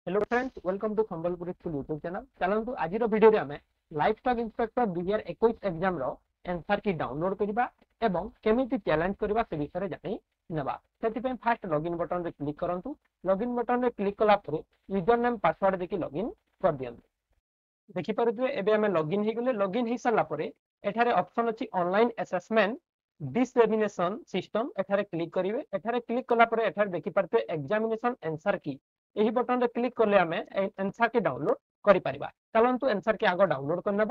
Hello friends, welcome to Sambalpur school YouTube channel. चलतु आज video रे हमें लाइफ स्टॉक इंस्पेक्टर 2021 एग्जाम रो आंसर की डाउनलोड करबा एवं केमिति चैलेंज करबा से विषय जानि नेबा। सेति पे फर्स्ट लॉगिन बटन रे क्लिक करंतु। लॉगिन बटन रे क्लिक कला परे यूजर नेम पासवर्ड देखि लॉगिन कर दियंतु। देखि परथुए एबे हमें लॉगिन हे गेले। लॉगिन हे साला परे एठारे ऑप्शन अछि ऑनलाइन असेसमेंट डिसएमिनेशन सिस्टम। एठारे क्लिक करिवे। एठारे क्लिक कला परे एठारे देखि परथुए एग्जामिनेशन आंसर की यही बटन रे क्लिक करले हमें आंसर के डाउनलोड करि परिबा। चलंतु आंसर के आगो डाउनलोड करनेबा।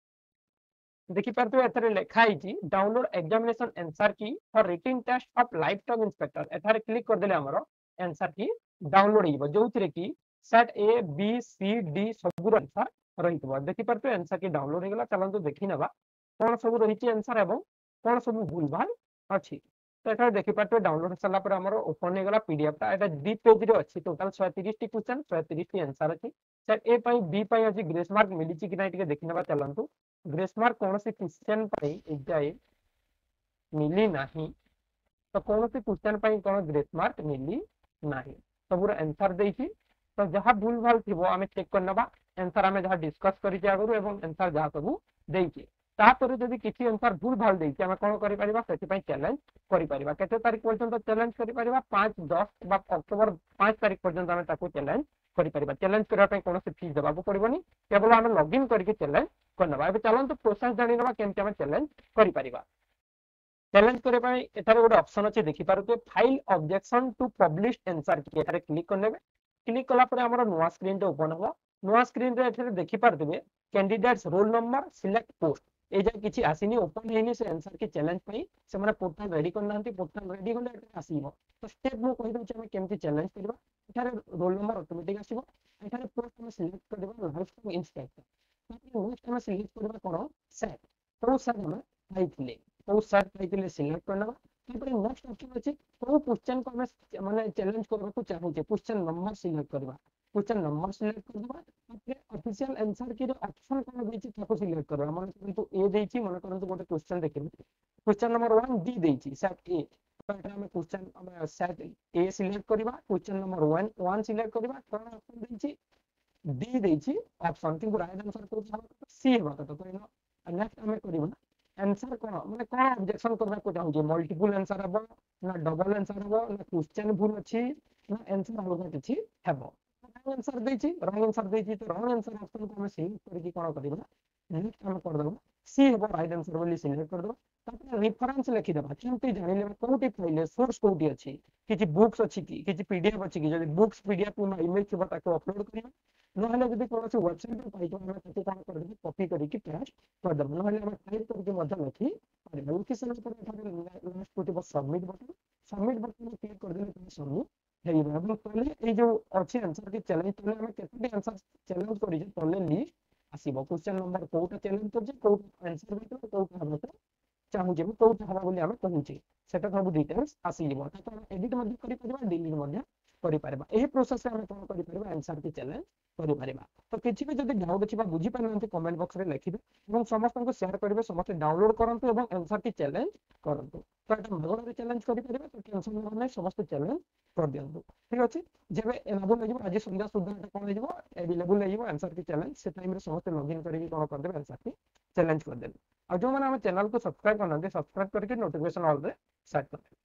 देखि परथुए एथरे लिखा हिची download examination answer key for written test of livestock inspector. एथरे क्लिक कर देले हमरो आंसर की डाउनलोड हिबो, जोउतरे की set A B C D सबुर आंसर रहितबो। देखि परथुए आंसर की डाउनलोड हे गेला। चलंतु देखि नेबा कोन सब रहिची आंसर एवं कोन सब भूल भाल अछि। तो एटा देखि पार्टे डाउनलोड सला पर हमरो ओपन हे गेला पीडीएफ ता। एटा डी पेज रे अछि। टोटल 130 टी क्वेश्चन 130 टी आंसर अछि। सेट ए पई बी पई अछि ग्रेस मार्क मिलिची कि नै टिके देखिनबा। चलंतु ग्रेस मार्क कोनोसी क्वेश्चन पई एजाए मिली नाही, तो कोनोसी क्वेश्चन पई कोन ग्रेस मार्क मिली नाही। सबुर आंसर देइछि। तो जहा भूल भाल थिबो आमे चेक करनबा। आंसर आमे जहा डिस्कस करि जागरु एवं आंसर जहा सबु देइछि तापर जदि किछि आंसर भूल भाल देइछि आमे कोन करि परिबा, सेति पई चैलेंज करि परिबा। केते तारिख पर्यंत चैलेंज करि परिबा? 5 10 बा अक्टोबर 5 तारिख पर्यंत आमे ताको चैलेंज करि परिबा। चैलेंज करबा पई कोनोसी फीस देबाको पड़िबोनी, केवल आमे लॉगिन करके चैलेंज करनबा। एबे चलंतु प्रोसेस जानि नबा केमति आमे चैलेंज करि परिबा। चैलेंज करे पई एथारे गोटे ऑप्शन अछि देखि पारुते file objection to published answer key एथारे क्लिक करनेबे। क्लिक कला परे हमर नोआ स्क्रीन रे ओपन होबा। नोआ स्क्रीन रे एथारे देखि पारदिबे candidates roll number select post ए जे किछि आसीनी ओपन हेनी से आंसर की चैलेंज पई से माने पोर्टल रेडी करनांती। पोर्टल रेडी होले एटा आसीबो। तो स्टेप मु कहि दउ छै हम केमति चैलेंज करबा। एथारे रोल नंबर ऑटोमेटिक आसीबो। एथारे पोस्ट हम सिलेक्ट कर देबा लाइफ स्टॉक इंस्पेक्टर। ताकि नेक्स्ट हम सिलेक्ट करबा कोन सेट। तो सेट हम पाइथिले तो सेट पाइथिले सिलेक्ट करनबा। तापर नेक्स्ट ऑप्शन अछि को क्वेश्चन को हम माने चैलेंज करबा को चाहू छै। क्वेश्चन नंबर सिलेक्ट करबा। क्वेश्चन नंबर सिलेक्ट कर देबा। तापर ऑफिशियल आंसर की ऑप्शन कोन दैछि ताको सिलेक्ट करबा। माने किंतु ए दैछि माने करंतु गोटे क्वेश्चन देखिबे। क्वेश्चन नंबर 1 डी दैछि सेट ए। तो एटा हम क्वेश्चन हम सेट ए सिलेक्ट करबा। क्वेश्चन नंबर 1 सिलेक्ट करबा। कोन ऑप्शन दैछि डी दैछि ऑप्शन किंतु राइट आंसर को सी हेबा। तो नेक्स्ट हम करबा आंसर कोन माने कोन ऑब्जेक्शन करबा को चाहू जे मल्टीपल आंसर हबो ना डबल आंसर हबो ना क्वेश्चन भूल अछि ना आंसर अलग किछि हेबो। रॉन्ग आंसर दैछि तो रॉन्ग आंसर ऑप्शन को हम सिलेक्ट करके कोन करबा नेक्स्ट हम कर देबो सी हेबो राइट आंसर बोली सिलेक्ट कर देबो। तापर रेफरेंस लिखि देबा। केमति जानिले कोठी फाइल सोर्स कोठी अछि किछि बुक्स अछि कि किछि पीडीएफ अछि कि। जदि बुक्स पीडीएफ में इमेज छिबा ताको अपलोड करिबा। नहले जदि कोनोसी वेबसाइट पे पाइतो हम ताको कोन कर देबो कॉपी करके पेस्ट कर देबो। नहले हम टाइप करके मध्य लिखि परिबा। लिखि सारा पर एठारे लास्ट कोठी submit button. Submit button click कर देले तो सबमिट हेइबा। हम पहले ए जो अछि आंसर के चैलेंज तले हम केते आंसर चैलेंज करि जे तले लिस्ट आसीबो। क्वेश्चन नंबर कोटा चैलेंज कर जे कोटा आंसर बेतो कोटा हम चाहू जे कोटा हबा बोली हम कहू छी सेटा सब डिटेल्स आसी जेबो। तो हम एडिट मध्ये करि परिबा, डिलीट मध्ये करि परिबा। एही प्रोसेस से हम कोन करि परिबा आंसर के चैलेंज करि परिबा। तो किछि भी जदि डाउट अछि बा बुझी पारनते कमेंट बॉक्स रे लिखिबे एवं समस्त को शेयर करिवे। समस्त डाउनलोड करंतु एवं आंसर की चैलेंज करंतु। तो एटा मगोरे चैलेंज करि परिबे। तो टेंशन नै समस्त चैलेंज कर दियंतु। ठीक अछि जेबे एनाबल हो आज संध्या सुद्धा एटा कोन हो अवेलेबल हो आंसर की चैलेंज से टाइम रे समस्त लॉगिन करिके कोन कर देबे आंसर की चैलेंज कर देबे। और जो माने हम चैनल को सब्सक्राइब करनते सब्सक्राइब करके नोटिफिकेशन ऑल रे सेट कर